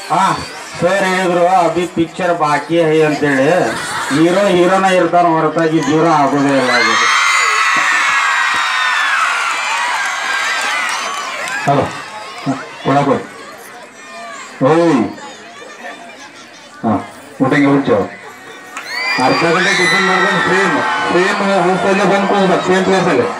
ಹಾ ಸರ್ ಹೇಳಿದ್ರು ಅಭಿ ಪಿಕ್ಚರ್ ಬಾಕಿ ಹೈ ಅಂತೇಳಿ ಹೀರೋ ಹೀರೋನ ಇರ್ತಾರ ಹೊರತಾಗಿ ಜೀರೋ ಆಗೋದೇ ಇಲ್ಲ ಅದು. ಹಲೋ ಕೊಡಕ ಓಯ್ ಹಾಂ ಊಟಕ್ಕೆ ಹುಚ್ಚು ಅರ್ಧ ಗಂಟೆ ಟಿಫಿನ್ ಮಾಡ್ಕೊಂಡು ಸೇಮ್ ಸೇಮ್ ಹೋಗ್ತಲ್ಲೇ ಬಂದು ಕೊಡ್ಬೇಕು ಸೇಮ್ ಪ್ಲೇಸಲ್ಲಿ